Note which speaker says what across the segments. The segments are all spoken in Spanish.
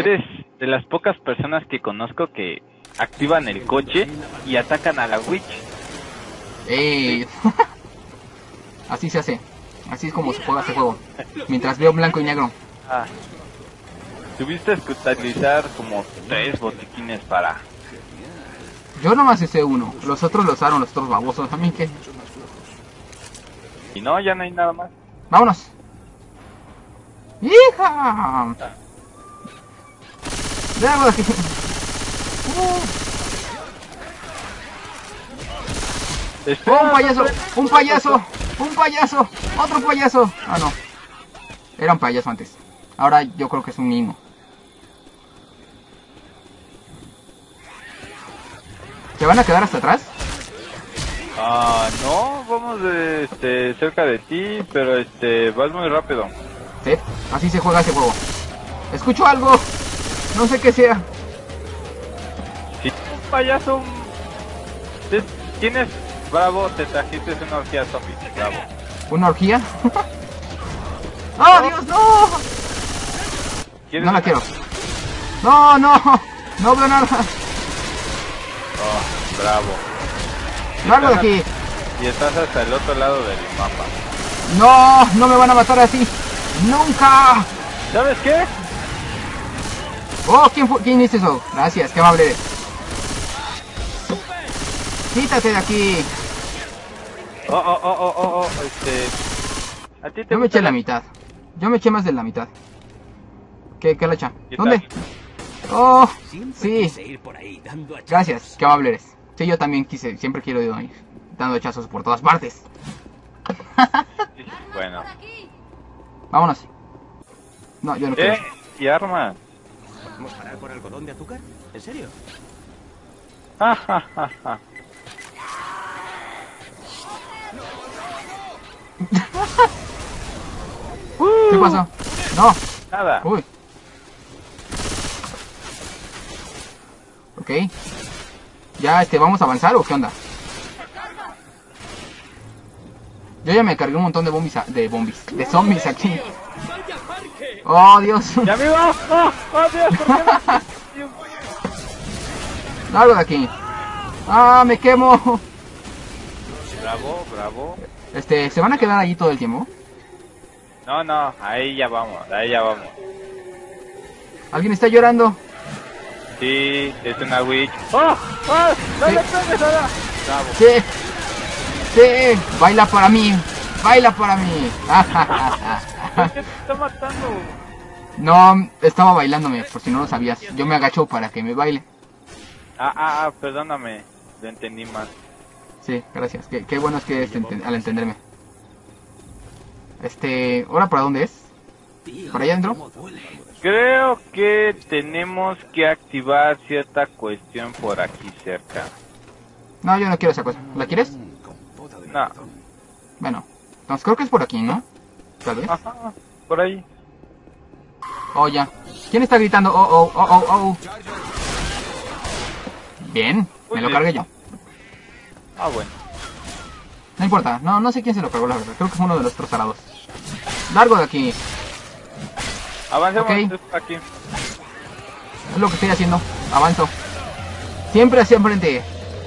Speaker 1: Eres de las pocas personas que conozco que activan el coche y atacan a la witch.
Speaker 2: Así se hace. Así es como se juega este juego. Mientras veo blanco y negro.
Speaker 1: Tuviste que utilizar como 3 botiquines para...
Speaker 2: Yo nomás hice uno. Los otros lo usaron los otros babosos. ¿A mí qué?
Speaker 1: Y no, ya no hay nada más.
Speaker 2: ¡Vámonos! ¡Hija! De algo de aquí. ¡Un payaso! ¡Un payaso! ¡Un payaso! ¡Otro payaso! Ah, no. Era un payaso antes. Ahora yo creo que es un mimo. ¿Se van a quedar hasta atrás?
Speaker 1: No, vamos cerca de ti, pero vas muy rápido.
Speaker 2: Sí, así se juega ese juego. Escucho algo. No sé qué sea.
Speaker 1: Si un payaso... Tienes... Bravo, te trajiste una orgía zombie. Bravo.
Speaker 2: ¿Una orgía? ¡Oh, Dios, no! No la quiero. No, no. No veo nada.
Speaker 1: Oh, bravo.
Speaker 2: Largo de aquí.
Speaker 1: Y estás hasta el otro lado del mapa.
Speaker 2: No, no me van a matar así. ¡Nunca!
Speaker 1: ¿Sabes qué?
Speaker 2: Oh, ¿quién hizo eso? Gracias, qué amable eres. Quítate de aquí.
Speaker 1: ¿A ti te
Speaker 2: Yo me eché la mitad. Yo me eché más de la mitad. ¿Qué la echa? ¿Dónde? Oh, sí. Gracias, qué amable eres. Sí, yo también siempre quiero ir dando hachazos por todas partes.
Speaker 1: Bueno.
Speaker 2: Vámonos. No, yo no quiero.
Speaker 1: ¿Y arma?
Speaker 3: ¿Vamos a parar por algodón de azúcar? ¿En serio?
Speaker 2: ¿Qué pasó? No.
Speaker 1: Nada.
Speaker 2: Uy. Ok. Ya, ¿vamos a avanzar o qué onda? Yo ya me cargué un montón de de zombies aquí. ¡Oh, Dios!
Speaker 1: ¡Ya amigo! ¡Oh, Dios! ¿Por qué no?
Speaker 2: ¡Largo de aquí! ¡Ah, me quemo!
Speaker 1: Bravo, bravo.
Speaker 2: ¿Se van a quedar allí todo el tiempo?
Speaker 1: No, ahí ya vamos.
Speaker 2: ¿Alguien está llorando?
Speaker 1: Sí, es una witch. ¡Oh! ¡No le pegues ahora! Bravo.
Speaker 2: ¡Sí! ¡Sí! ¡Baila para mí! ¡Baila para mí!
Speaker 1: ¿Por qué te está matando?
Speaker 2: No, estaba bailándome, por si no lo sabías. Yo me agacho para que me baile.
Speaker 1: Perdóname. Lo entendí mal.
Speaker 2: Sí, gracias. Qué bueno es que al entenderme. ¿Ahora para dónde es? ¿Para allá adentro?
Speaker 1: Creo que tenemos que activar cierta cuestión por aquí cerca.
Speaker 2: No, yo no quiero esa cosa. ¿La quieres?
Speaker 1: No.
Speaker 2: Bueno, entonces creo que es por aquí, ¿no? Tal vez.
Speaker 1: Ajá, por ahí.
Speaker 2: Oh, ya. ¿Quién está gritando? Oh. Bien, me lo cargué yo.
Speaker 1: Bueno.
Speaker 2: No importa, no sé quién se lo cargó, la verdad. Creo que fue uno de los otros tarados. Largo de aquí.
Speaker 1: Avancemos
Speaker 2: Ok.
Speaker 1: aquí.
Speaker 2: Es lo que estoy haciendo. Avanzo. Siempre hacia enfrente.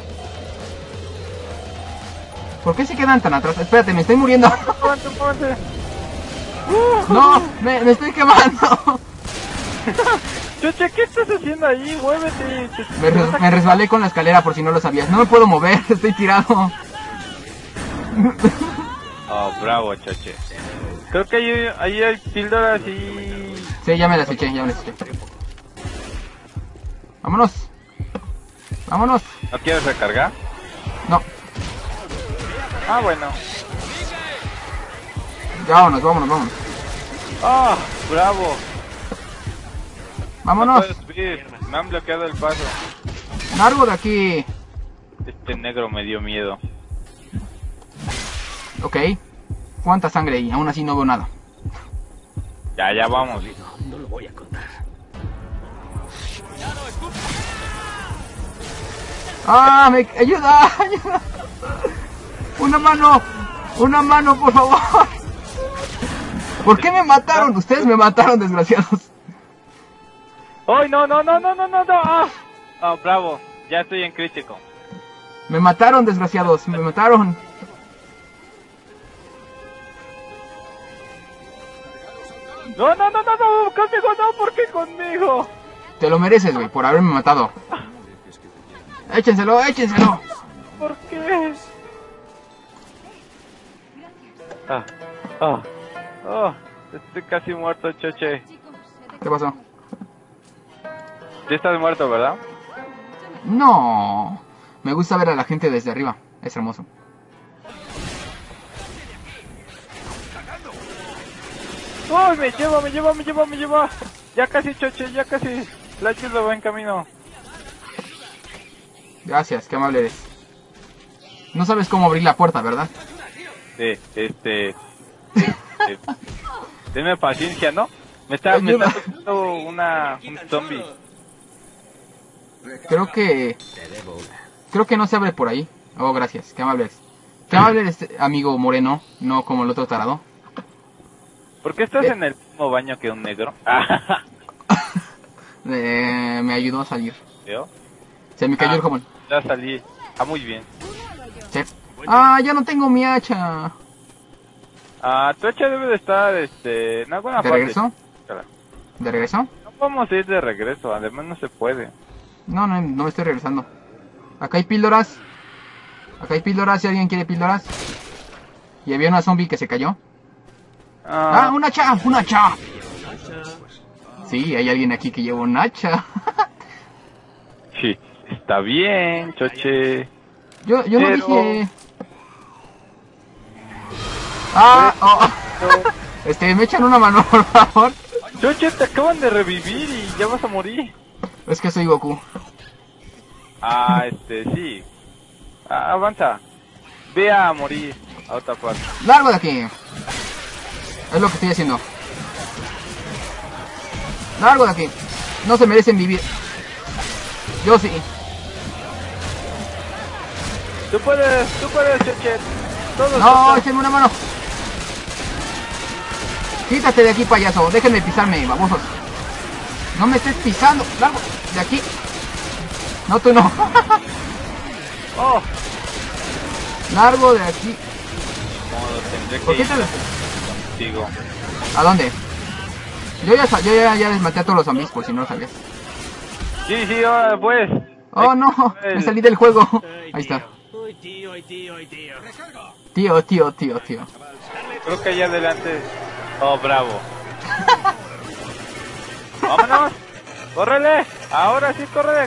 Speaker 2: ¿Por qué se quedan tan atrás? Espérate, me estoy muriendo.
Speaker 1: Póngate.
Speaker 2: No, me estoy quemando.
Speaker 1: Choche, ¿qué estás haciendo ahí? Muévete.
Speaker 2: Me resbalé con la escalera por si no lo sabías. No me puedo mover, estoy tirado.
Speaker 1: Oh, bravo, Choche. Creo que ahí hay píldoras y...
Speaker 2: Sí, ya me las eché. Vámonos.
Speaker 1: ¿No quieres recargar?
Speaker 2: No.
Speaker 1: Bueno.
Speaker 2: Ya vámonos.
Speaker 1: ¡Ah! ¡Bravo!
Speaker 2: Vámonos.
Speaker 1: No puedes subir. Me han bloqueado el paso.
Speaker 2: Largo de aquí.
Speaker 1: Este negro me dio miedo.
Speaker 2: Ok. ¿Cuánta sangre hay? Aún así no veo nada.
Speaker 1: Ya vamos.
Speaker 3: No lo voy a contar.
Speaker 2: ¡Ah! ¡Ayuda! ¡Una mano, por favor! ¿Por qué me mataron? Ustedes me mataron, desgraciados.
Speaker 1: ¡Ay, no, no, no, no, no, no, no! ¡Ah! Oh, bravo, ya estoy en crítico.
Speaker 2: Me mataron, desgraciados, me mataron.
Speaker 1: No, no, no, no, no, conmigo no, ¿por qué conmigo?
Speaker 2: Te lo mereces, güey, por haberme matado. Échenselo, échenselo.
Speaker 1: ¿Por qué? Estoy casi muerto, Choche.
Speaker 2: ¿Qué pasó?
Speaker 1: Ya estás muerto, ¿verdad?
Speaker 2: No. Me gusta ver a la gente desde arriba. Es hermoso.
Speaker 1: ¡Uy, me lleva, me lleva, me lleva, me lleva! Ya casi, Choche, ya casi. La ayuda va en camino.
Speaker 2: Gracias, qué amable eres. No sabes cómo abrir la puerta, ¿verdad?
Speaker 1: Sí, Tenme paciencia, ¿no? Me está tocando un zombie.
Speaker 2: Creo que no se abre por ahí. Oh, gracias, qué amable eres. Qué amable eres, amigo moreno, no como el otro tarado.
Speaker 1: ¿Por qué estás en el mismo baño que un negro?
Speaker 2: Me ayudó a salir.
Speaker 1: ¿Yo?
Speaker 2: Se me cayó el jabón.
Speaker 1: Ya salí. Muy bien.
Speaker 2: Sí. Ah, ya no tengo mi hacha.
Speaker 1: Tu hacha debe de estar, en alguna parte.
Speaker 2: ¿De regreso? ¿De regreso?
Speaker 1: No podemos ir de regreso, además no se puede.
Speaker 2: No me estoy regresando. Acá hay píldoras. Acá hay píldoras, si alguien quiere píldoras. Y había una zombie que se cayó. Un hacha, un hacha. Sí, hay alguien aquí que lleva un hacha.
Speaker 1: Sí, está bien, Choche.
Speaker 2: Yo no dije... me echan una mano, por favor.
Speaker 1: Choche, te acaban de revivir y ya vas a morir.
Speaker 2: Es que soy Goku.
Speaker 1: Sí. Avanza. Ve a morir a otra parte.
Speaker 2: Largo de aquí. Es lo que estoy haciendo. Largo de aquí. No se merecen vivir. Yo sí.
Speaker 1: Tú puedes, Choche.
Speaker 2: No, échenme una mano. Quítate de aquí, payaso. Déjenme pisarme, babosos. No me estés pisando. Largo de aquí. No, tú no. Largo de aquí. ¿Por qué te lo...
Speaker 1: Contigo.
Speaker 2: ¿A dónde? Yo ya desmaté a todos los zombies, por si no lo sabías.
Speaker 1: Sí, ahora pues.
Speaker 2: Oh, no. Me salí del juego. Ahí está. Tío.
Speaker 1: Creo que allá adelante. Oh, bravo. ¡Vámonos! ¡Córrele! Ahora sí, corre.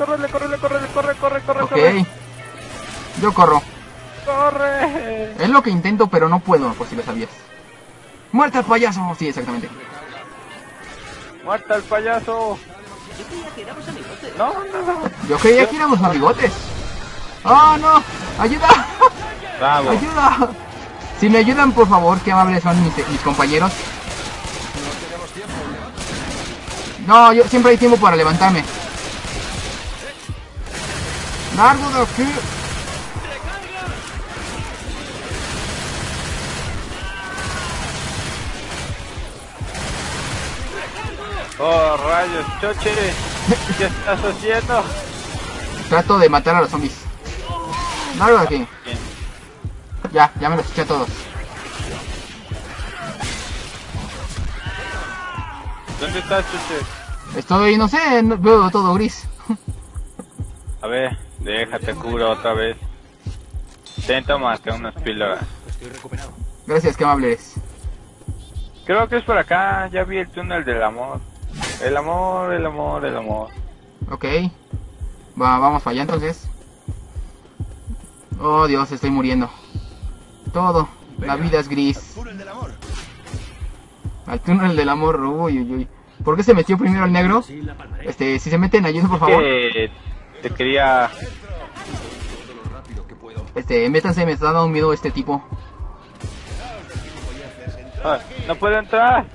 Speaker 2: Ok. Yo corro.
Speaker 1: ¡Corre!
Speaker 2: Es lo que intento, pero no puedo, por si lo sabías. ¡Muerta al payaso! Sí, exactamente.
Speaker 1: ¡Muerta al payaso! No.
Speaker 2: Yo creía que éramos amigotes. ¡Oh, no! ¡Ayuda!
Speaker 1: Bravo.
Speaker 2: ¡Ayuda! Si me ayudan, por favor, qué amables son mis compañeros. No, yo siempre hay tiempo para levantarme. ¡Largo de aquí!
Speaker 1: ¡Oh, rayos, Choche! ¿Qué estás haciendo?
Speaker 2: Trato de matar a los zombies. Largo de aquí.
Speaker 1: Bien.
Speaker 2: Ya me los eché a todos.
Speaker 1: ¿Dónde estás, Choche?
Speaker 2: Estoy, no sé, veo todo gris.
Speaker 1: A ver, déjate curo otra vez. Tómate unas píldoras.
Speaker 3: Estoy recuperado.
Speaker 2: Gracias, qué amable eres.
Speaker 1: Creo que es por acá, ya vi el túnel del amor. El amor.
Speaker 2: Ok. Vamos para allá entonces. Oh Dios, estoy muriendo. Todo. La vida es gris. Al túnel del amor. Uy. ¿Por qué se metió primero el negro? Si se meten, ayuden por favor.
Speaker 1: Te quería...
Speaker 2: Métanse, me está dando miedo este tipo.
Speaker 1: No puedo entrar.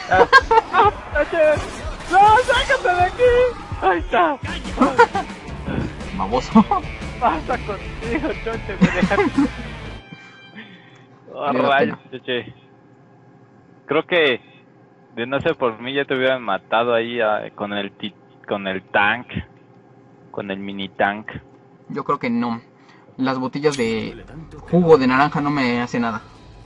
Speaker 1: ¡No, sácate de aquí! Ahí está.
Speaker 2: Baboso.
Speaker 1: Pasa contigo, Choche, me dejaste. Oh, rayos, Choche. Creo que De no ser por mí ya te hubieran matado ahí con el tank. Con el mini tank.
Speaker 2: Yo creo que no. Las botellas de jugo de naranja no me hacen nada.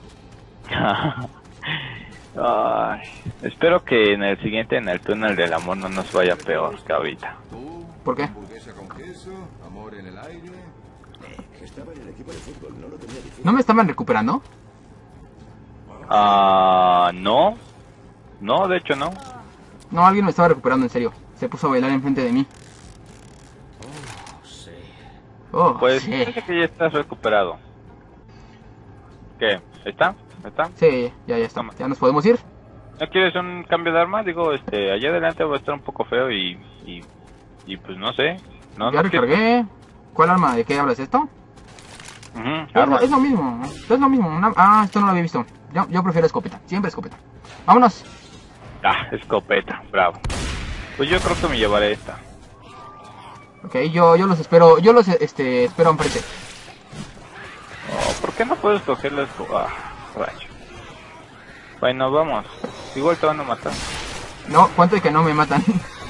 Speaker 1: Ay, espero que en el siguiente, en el túnel del amor, no nos vaya peor que ahorita.
Speaker 2: ¿Por qué?
Speaker 4: Hamburguesa con queso, amor en el aire.
Speaker 3: Estaba en el equipo de fútbol, no lo tenía difícil.
Speaker 2: ¿No me estaban recuperando?
Speaker 1: No. No, de hecho no.
Speaker 2: No, alguien me estaba recuperando, en serio. Se puso a bailar enfrente de mí.
Speaker 3: Sí.
Speaker 2: Oh,
Speaker 1: Pues
Speaker 2: sí.
Speaker 1: parece que ya estás recuperado. ¿Qué? ¿Está? ¿Está?
Speaker 2: Sí, ya está.
Speaker 1: Toma.
Speaker 2: Ya nos podemos ir.
Speaker 1: ¿No quieres un cambio de arma? Digo, allá adelante va a estar un poco feo y pues no sé. No,
Speaker 2: Ya
Speaker 1: no quiero-
Speaker 2: recargué. ¿Cuál arma? ¿De qué hablas? ¿Esto?
Speaker 1: Ujú, arma.
Speaker 2: Es lo mismo. Es lo mismo. Esto no lo había visto. Yo prefiero escopeta. Siempre escopeta. Vámonos.
Speaker 1: Escopeta, bravo. Pues yo creo que me llevaré esta.
Speaker 2: Ok, yo los espero. Yo los espero enfrente.
Speaker 1: Oh, ¿por qué no puedes coger la escoba? Rayo. Bueno, vamos. Igual te van a matar.
Speaker 2: No, cuánto de que no me matan.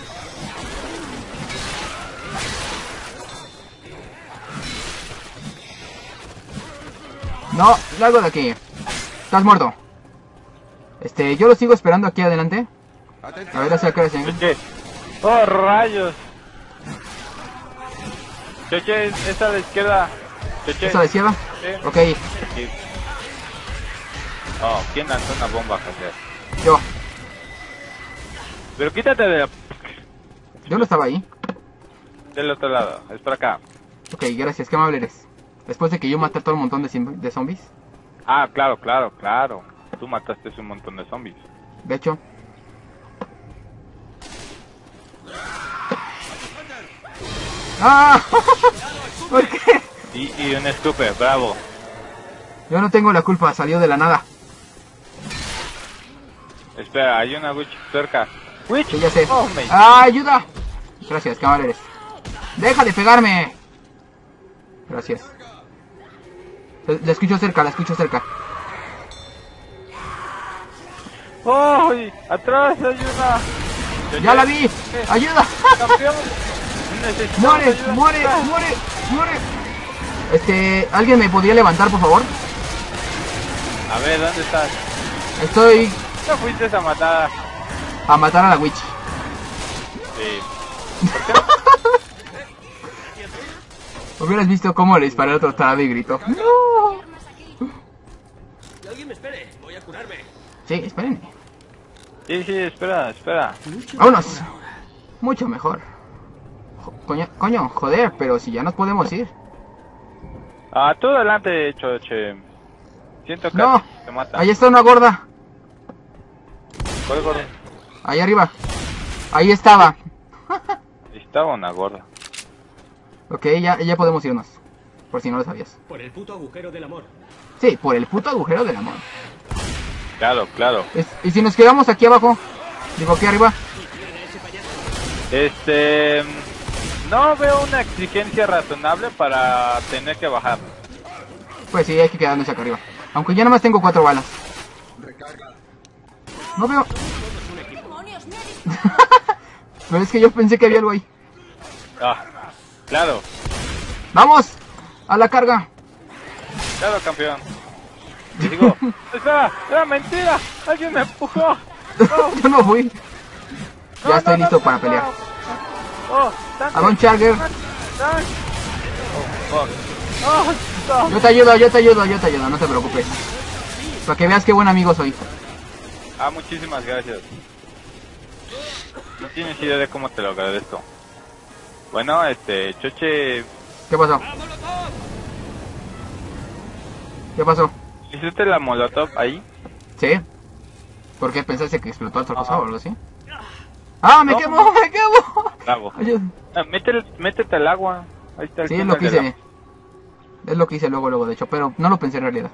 Speaker 2: No, largo de aquí. Estás muerto. Yo lo sigo esperando aquí adelante. A ver hacia qué hora
Speaker 1: ¿Es qué? ¡Oh, rayos! Cheche, esa a la izquierda. Cheche.
Speaker 2: ¿Esa a la izquierda?
Speaker 1: Sí.
Speaker 2: Ok,
Speaker 1: Aquí. Oh, ¿quién lanzó una bomba, Javier?
Speaker 2: yo.
Speaker 1: Pero quítate
Speaker 2: Yo no estaba ahí.
Speaker 1: del otro lado. Es por acá.
Speaker 2: Ok, gracias, qué amable eres. Después de que yo maté a todo un montón de zombies.
Speaker 1: Ah, claro, claro, claro. Tú mataste un montón de zombies.
Speaker 2: De hecho. ¡Ah! ¿Por qué?
Speaker 1: Y un escupe, bravo.
Speaker 2: Yo no tengo la culpa, salió de la nada.
Speaker 1: Espera, hay una witch cerca. ¿Witch?
Speaker 2: Sí, ya sé.
Speaker 1: Oh, me...
Speaker 2: ¡Ah, ayuda! Gracias, qué amable eres. ¡Deja de pegarme! Gracias. La escucho cerca, la escucho cerca.
Speaker 1: ¡Ay! ¡Atrás hay una!
Speaker 2: ¡Ya la vi! ¡Ayuda!
Speaker 1: ¡Campeón! Necesitamos
Speaker 2: ¡Muere!
Speaker 1: ayuda.
Speaker 2: ¡Muere! ¡Muere! ¡Muere! ¿Alguien me podría levantar, por favor?
Speaker 1: A ver, ¿dónde estás?
Speaker 2: Estoy
Speaker 1: ¿No fuiste esa matada?
Speaker 2: a matar a la witch.
Speaker 1: Sí.
Speaker 2: Hubieras visto cómo le disparé al otro tarado y gritó. ¡No!
Speaker 3: Que alguien me espere, voy a curarme.
Speaker 2: Sí, espérenme.
Speaker 1: Sí, espera.
Speaker 2: ¡Vámonos! Mucho mejor. Coño, joder, pero si ya nos podemos ir.
Speaker 1: Tú adelante, Choche. Siento que
Speaker 2: No,
Speaker 1: te mata.
Speaker 2: ahí está una gorda.
Speaker 1: ¿Cuál gorda?
Speaker 2: Ahí arriba. Ahí estaba.
Speaker 1: Estaba una gorda.
Speaker 2: Ok, ya podemos irnos. Por si no lo sabías.
Speaker 3: Por el puto agujero del amor.
Speaker 2: Sí, por el puto agujero del amor.
Speaker 1: Claro.
Speaker 2: ¿Y si nos quedamos aquí abajo? Digo, aquí arriba.
Speaker 1: No veo una exigencia razonable para tener que bajar.
Speaker 2: Pues sí, hay que quedarnos acá arriba. Aunque ya nada más tengo 4 balas. No veo. Pero es que yo pensé que había algo ahí.
Speaker 1: Claro,
Speaker 2: ¡Vamos! ¡A la carga!
Speaker 1: campeón. Y digo, espera, era mentira. Alguien me empujó.
Speaker 2: Yo no fui. Ya estoy listo para pelear.
Speaker 1: Tanque,
Speaker 2: A un Charger.
Speaker 1: tanque. No.
Speaker 2: Yo te ayudo, no te preocupes. Para que veas qué buen amigo soy.
Speaker 1: Muchísimas gracias. No tienes idea de cómo te lo agradezco. Bueno, Choche,
Speaker 2: ¿Qué pasó? ¿Qué pasó?
Speaker 1: ¿hiciste la molotov ahí?
Speaker 2: ¿Sí? ¿Por qué pensaste que explotó otra cosa o algo así? ¡Ah, me
Speaker 1: No.
Speaker 2: quemo!
Speaker 1: Bravo.
Speaker 2: Ayuda.
Speaker 1: Métete al agua. Ahí está el
Speaker 2: Sí, es
Speaker 1: túnel
Speaker 2: lo que
Speaker 1: del
Speaker 2: hice. Es lo que hice luego, de hecho, pero no lo pensé en realidad.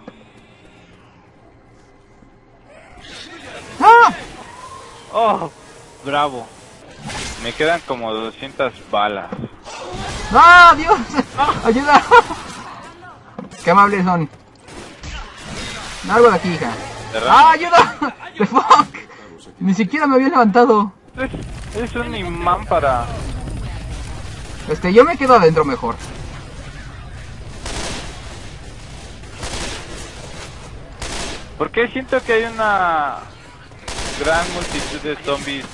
Speaker 2: ¡Ah!
Speaker 1: Oh, bravo. Me quedan como 200 balas.
Speaker 2: ¡Ah, Dios! ¡Ayuda! ¡Qué amables son! Largo de aquí, hija. ¡Ah, ayuda! ¡The fuck! Ni siquiera me había levantado.
Speaker 1: Es un imán para...
Speaker 2: Yo me quedo adentro mejor.
Speaker 1: Porque siento que hay una gran multitud de zombies.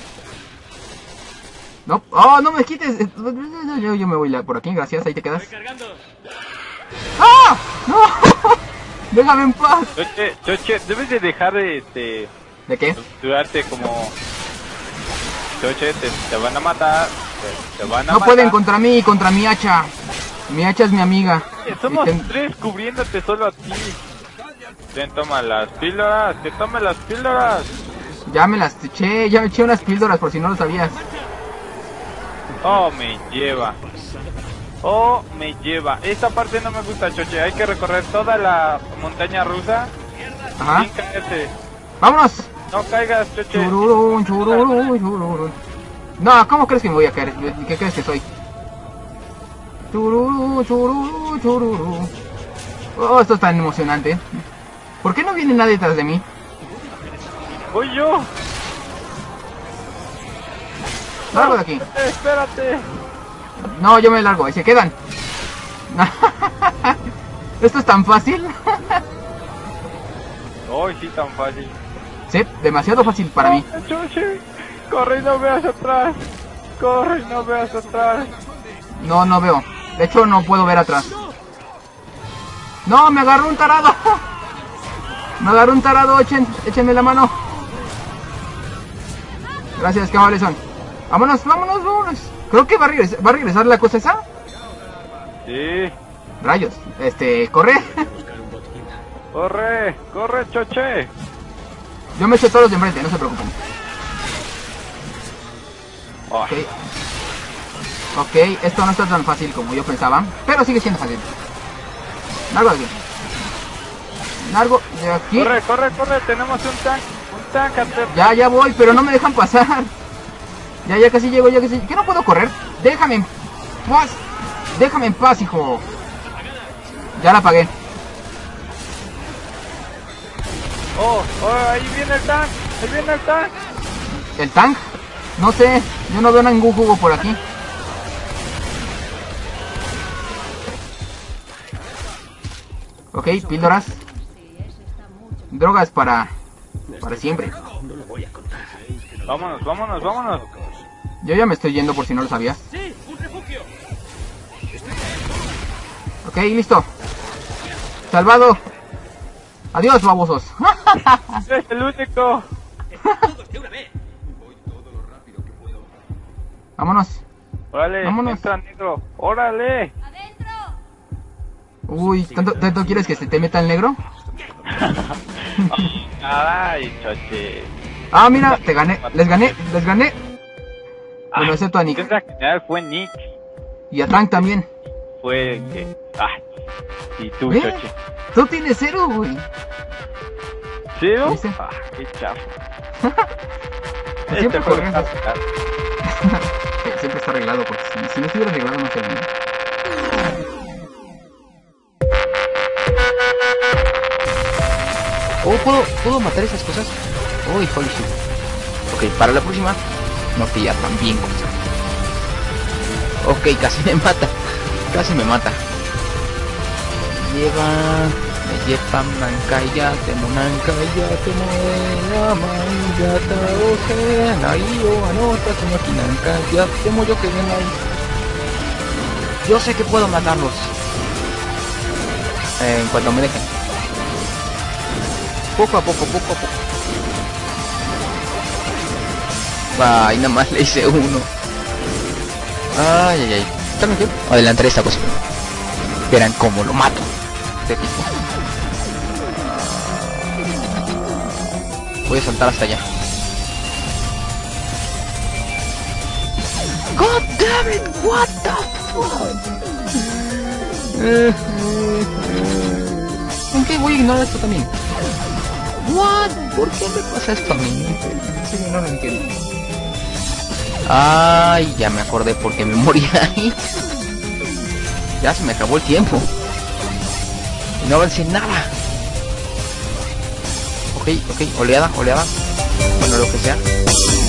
Speaker 2: No, oh, no me quites. Yo me voy por aquí, gracias, ahí te quedas. ¡Ah! ¡No! Déjame en paz.
Speaker 1: Choche, debes de dejar de
Speaker 2: ¿De qué?
Speaker 1: Durarte como... Choche, te van a matar. Te van a
Speaker 2: No
Speaker 1: matar.
Speaker 2: pueden contra mí y contra mi hacha. Mi hacha es mi amiga.
Speaker 1: Somos tres cubriéndote solo a ti. Toma las píldoras, que tome las píldoras.
Speaker 2: Ya me las eché, ya me eché unas píldoras por si no lo sabías.
Speaker 1: Oh, me lleva. Oh, me lleva. Esta parte no me gusta, Choche. Hay que recorrer toda la montaña rusa.
Speaker 2: Ajá.
Speaker 1: Sin caerte.
Speaker 2: ¡Vámonos!
Speaker 1: No caigas, Choche.
Speaker 2: Chururún, chururún, chururún. No, ¿cómo crees que me voy a caer? ¿Qué crees que soy? Chururún, chururún, chururún. Oh, esto es tan emocionante. ¿Por qué no viene nadie detrás de mí?
Speaker 1: Voy yo.
Speaker 2: Largo de aquí.
Speaker 1: Espérate.
Speaker 2: No, yo me largo, ahí se quedan. ¿Esto es tan fácil?
Speaker 1: Hoy sí, tan fácil.
Speaker 2: Sí, demasiado fácil para mí.
Speaker 1: Choche, corre y no veas atrás. Corre y no veas atrás.
Speaker 2: No, no veo. De hecho, no puedo ver atrás. No, me agarró un tarado. Me agarró un tarado, échenme la mano. Gracias, qué amables son. Vámonos, vámonos, vámonos. Creo que va a regresar la cosa esa.
Speaker 1: Sí.
Speaker 2: Rayos, corre.
Speaker 1: Corre, corre, Choche.
Speaker 2: Yo me echo todos los de enfrente, no se preocupen.
Speaker 1: Oh.
Speaker 2: Ok, esto no está tan fácil como yo pensaba, pero sigue siendo fácil. Largo de aquí. Largo de aquí.
Speaker 1: Corre, corre, corre, tenemos un tank atrás.
Speaker 2: Ya voy, pero no me dejan pasar. Ya casi llego, ya casi. ¿Qué no puedo correr? Déjame en paz. Déjame en paz, hijo. Ya la apagué.
Speaker 1: Oh, ahí viene el tank. Ahí viene el tank.
Speaker 2: ¿El tank? No sé, yo no veo ningún jugo por aquí. Ok, píldoras. Drogas para siempre.
Speaker 1: Vámonos, vámonos, vámonos.
Speaker 2: Yo ya me estoy yendo por si no lo sabías.
Speaker 3: ¡Sí! ¡Un refugio!
Speaker 2: Ok, listo. Salvado. Adiós, babosos.
Speaker 1: Es el único.
Speaker 3: ¡Todos de una vez!
Speaker 2: Vámonos.
Speaker 1: Órale,
Speaker 2: Vámonos.
Speaker 1: entra negro. Órale.
Speaker 2: Uy, ¿tanto quieres que se te meta el negro?
Speaker 1: Ay, Choche.
Speaker 2: Ah, mira, te gané. Les gané. Bueno, excepto a Nick.
Speaker 1: En general fue Nick.
Speaker 2: Y a Tank también.
Speaker 1: Fue el que... Ay. Y tú,
Speaker 2: ¿Eh?
Speaker 1: Choche.
Speaker 2: Tú tienes 0, güey.
Speaker 1: ¿Cero?
Speaker 2: ¿Viste?
Speaker 1: Ah, qué chafo.
Speaker 2: Siempre
Speaker 1: juego
Speaker 2: corriendo.
Speaker 1: está arreglado.
Speaker 2: Siempre está arreglado, porque si no estuviera arreglado no sería. Oh, ¿puedo matar esas cosas? Uy, holy shit. Ok, para la próxima, no te ya tan bien, cosa. Ok, casi me mata. Casi me mata. Me lleva Nankaya, temo Nankaya, temo la manga, taoje, naio, anota, temo aquí Nankaya, temo yo que ven ahí. Yo sé que puedo matarlos. En cuanto me dejen. Poco a poco. Ay, nada más le hice uno. Ay. ¿También qué? Adelantaré esta cosa. Verán cómo lo mato. Este tipo. Voy a saltar hasta allá. God damn it, what the fuck. ¿En qué voy a ignorar esto también? What? ¿Por qué me pasa esto a mí? Sí, no lo entiendo. Ay, ya me acordé por qué me morí ahí. Ya se me acabó el tiempo. Y no avancé nada. Ok, oleada. Bueno, lo que sea.